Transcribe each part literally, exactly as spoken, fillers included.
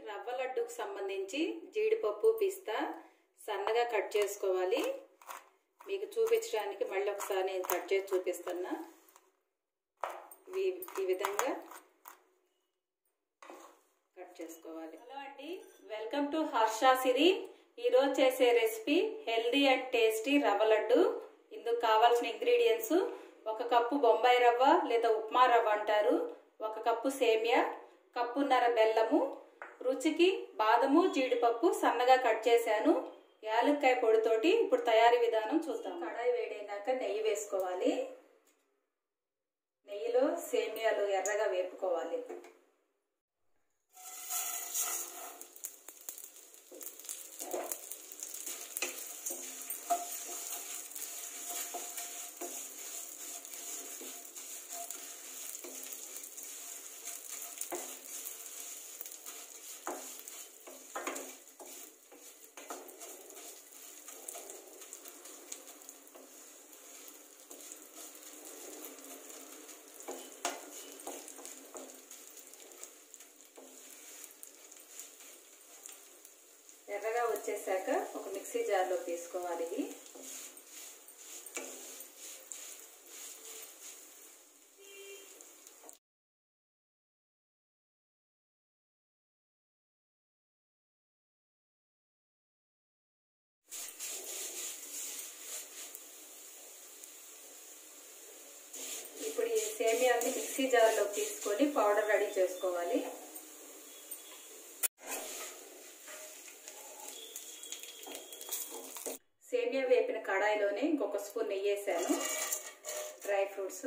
రవ్వ లడ్డుకు సంబంధించి జీడిపప్పు పిస్తా సన్నగా కట్ చేసుకోవాలి. మీకు చూపించడానికి మళ్ళీ ఒకసారి నేను కట్ చేసి చూపిస్తున్నా. ఇవి ఈ విధంగా కట్ చేసుకోవాలి. హలో అండి, వెల్కమ్ టు హర్ష సిరి. ఈరోజు చేసే రెసిపీ హెల్దీ అండ్ టేస్టీ రవ్వ లడ్డు. ఇందుకు కావాల్సిన ఇంగ్రీడియంట్స్: ఒక కప్పు బొంబాయి రవ్వ లేదా ఉప్మా రవ్వ అంటారు, ఒక కప్పు సేమియా, కప్పున్నర బెల్లము, రుచికి బాదము జీడిపప్పు సన్నగా కట్ చేశాను, యాలక్కాయ పొడితోటి. ఇప్పుడు తయారీ విధానం చూద్దాం. కడాయి వేడైనాక నెయ్యి వేసుకోవాలి. నెయ్యిలో సేమియాలు ఎర్రగా వేపుకోవాలి. ఎర్రగా వచ్చేసాక ఒక మిక్సీ జార్లో తీసుకోవాలి. ఇది ఇప్పుడు ఈ సేమియాని మిక్సీ జార్లో తీసుకొని పౌడర్ రెడీ చేసుకోవాలి. సేమియా వేపిన కడాయిలోనే ఇంకొక స్పూన్ నెయ్యి వేసాను. డ్రై ఫ్రూట్స్,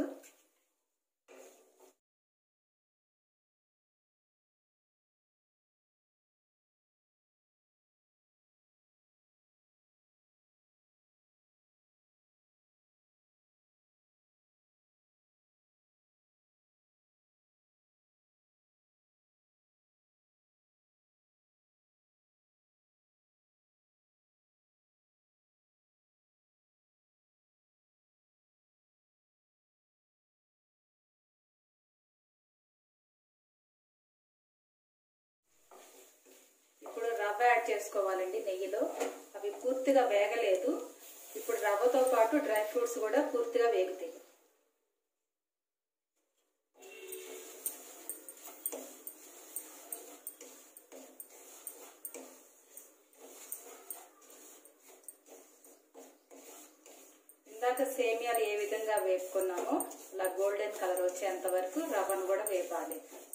ఇప్పుడు రవ్వ యాడ్ చేసుకోవాలండి నెయ్యిలో. అవి పూర్తిగా వేగలేదు. ఇప్పుడు రవ్వతో పాటు డ్రై ఫ్రూట్స్ కూడా పూర్తిగా వేగుతాయి. ఇందాక సేమియాలు ఏ విధంగా వేపుకున్నామో అలా గోల్డెన్ కలర్ వచ్చేంత వరకు రవ్వను కూడా వేపాలి.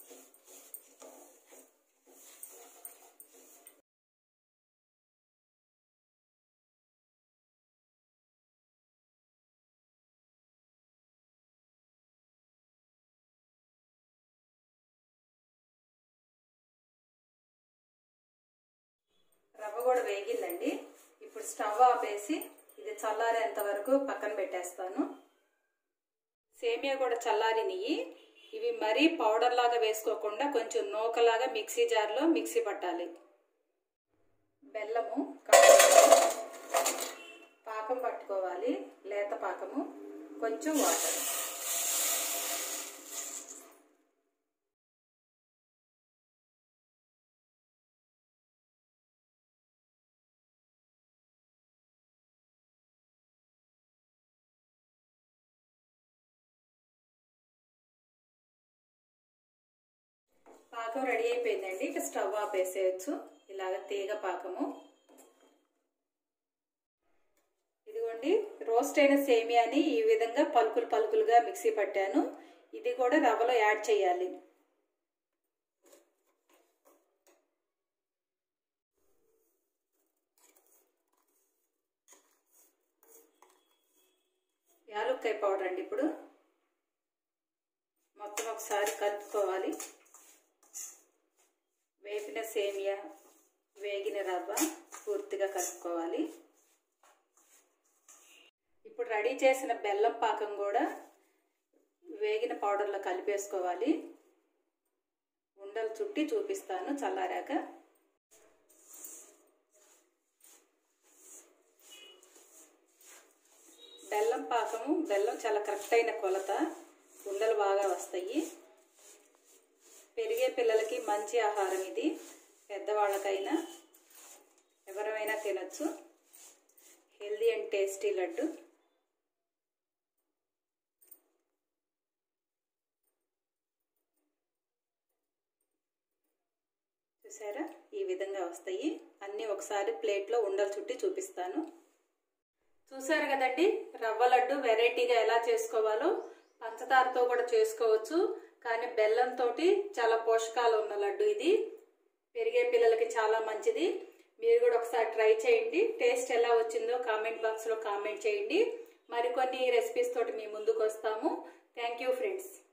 రవ్వ కూడా వేగిందండి. ఇప్పుడు స్టవ్ ఆపేసి ఇది చల్లారేంత వరకు పక్కన పెట్టేస్తాను. సేమియా కూడా చల్లారినవి. ఇవి మరీ పౌడర్ లాగా వేసుకోకుండా కొంచెం నూకలాగా మిక్సీ జార్లో మిక్సీ పట్టాలి. బెల్లము పాకం పట్టుకోవాలి, లేత పాకము, కొంచెం వాటర్. పాకం రెడీ అయిపోయిందండి. ఇక స్టవ్ ఆపేసేయచ్చు. ఇలాగ తీగ పాకము. ఇదిగోండి, రోస్ట్ అయిన సేమియాని ఈ విధంగా పలుకులు పలుకులుగా మిక్సీ పట్టాను. ఇది కూడా రవ్వలో యాడ్ చేయాలి. యాలక్కాయ పౌడర్ అండి. ఇప్పుడు మొత్తం ఒకసారి కలుపుకోవాలి. వేపిన సేమియా, వేగిన రవ్వ పూర్తిగా కలుపుకోవాలి. ఇప్పుడు రెడీ చేసిన బెల్లం పాకం కూడా వేగిన పౌడర్లో కలిపేసుకోవాలి. ఉండలు చుట్టి చూపిస్తాను చల్లారాక. బెల్లం పాకము, బెల్లం చాలా కరెక్ట్ అయిన కొలత, ఉండలు బాగా వస్తాయి. పెరిగే పిల్లలకి మంచి ఆహారం ఇది. పెద్దవాళ్ళకైనా ఎవరైనా తినచ్చు. Healthy and tasty laddu. చూసారా, ఈ విధంగా వస్తాయి అన్నీ. ఒకసారి ప్లేట్లో ఉండలు చుట్టి చూపిస్తాను. చూసారు కదండి, రవ్వ లడ్డు వెరైటీగా ఎలా చేసుకోవాలో. పంచదారతో కూడా చేసుకోవచ్చు, కానీ బెల్లంతో చాలా పోషకాలు ఉన్న లడ్డు ఇది. పెరిగే పిల్లలకి చాలా మంచిది. మీరు కూడా ఒకసారి ట్రై చేయండి. టేస్ట్ ఎలా వచ్చిందో కామెంట్ బాక్స్లో కామెంట్ చేయండి. మరికొన్ని రెసిపీస్ తోటి మీ ముందుకు వస్తాము. Thank you friends.